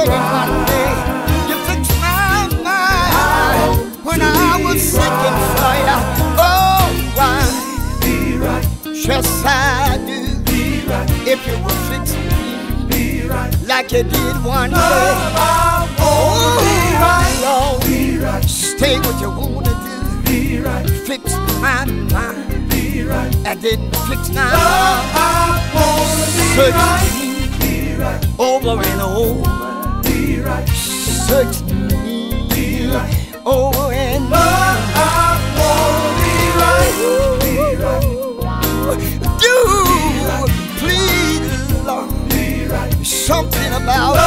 said it one day. You fixed my mind when I was seeking for you. Oh, why? Yes, I do. If you would fix me like you did one day. Oh, Lord, stay what you want to do. Fix my mind and then fix my mind. Search me over and over. Search me over and do please, Lord, something about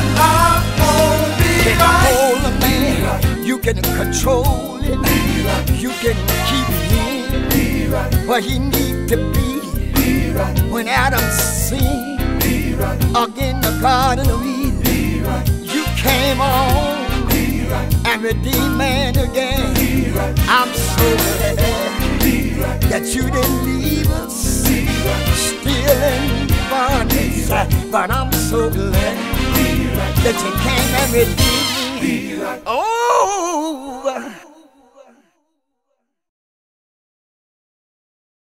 can hold a man. You can control it. You can keep him where he need to be. When Adam sinned again the Garden of Eden, you came on and redeemed man again. I'm so glad that you didn't leave us still in bondage, but I'm so glad that you came and redeemed me. Oh,